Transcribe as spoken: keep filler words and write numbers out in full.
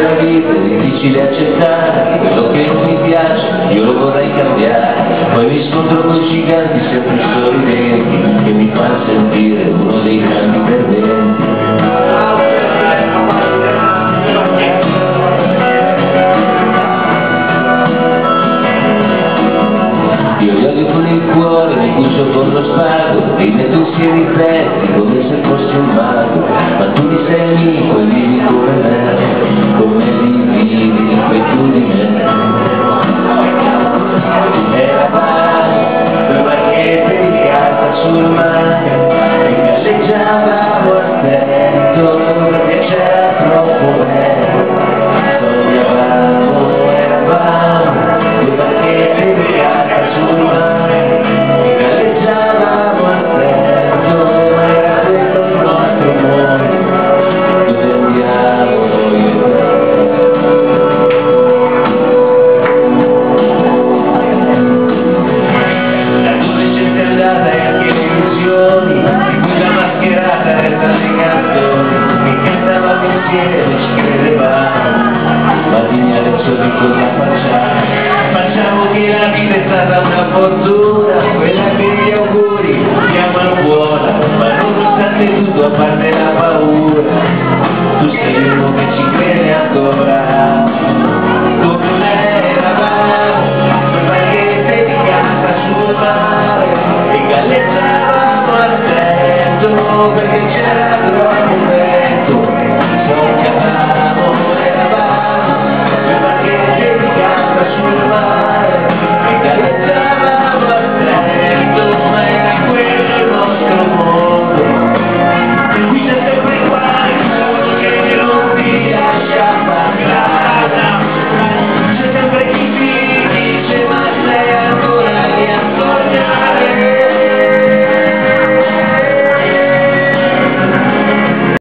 della vita è difficile accettare, quello che non mi piace io lo vorrei cambiare, poi mi scontro con giganti sempre sorridenti che mi fanno sentire uno dei grandi perdenti. Io li odio con il cuore, mi cucio con lo spago, e i miei pensieri ripeti come se fossi un mago, ma tu mi sei amico e vivi come me, come li vivi quei tu di me. Eravamo due barchette di carta sul mare, e galleggiavamo a stento perché c'era troppo vento. Sognavamo, eravamo due barchette di carta sul mare, e galleggiavamo a stento, ma era questo il nostro mondo, dove andiamo noi e te. Ma dimmi adesso che cosa facciamo? Facciamo che la vita è stata una fortuna, quella che gli auguri chiamano buona, ma nonostante tutto a parte la paura, tu sei l'uomo che ci